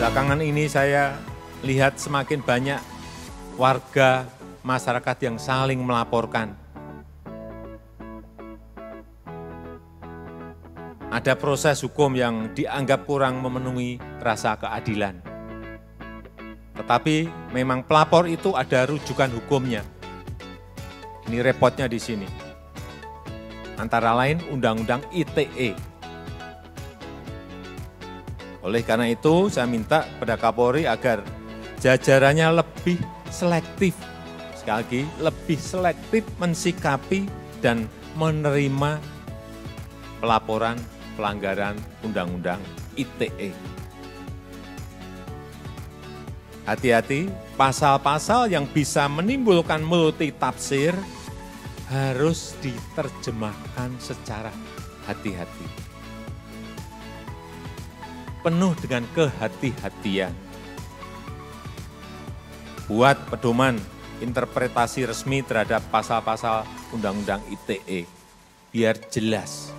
Belakangan ini saya lihat semakin banyak warga masyarakat yang saling melaporkan. Ada proses hukum yang dianggap kurang memenuhi rasa keadilan. Tetapi memang pelapor itu ada rujukan hukumnya. Ini repotnya di sini. Antara lain Undang-Undang ITE. Oleh karena itu saya minta kepada Kapolri agar jajarannya lebih selektif. Sekali lagi, lebih selektif mensikapi dan menerima pelaporan pelanggaran Undang-Undang ITE. Hati-hati, pasal-pasal yang bisa menimbulkan multitafsir harus diterjemahkan secara hati-hati. Penuh dengan kehati-hatian. Buat pedoman interpretasi resmi terhadap pasal-pasal Undang-Undang ITE, biar jelas.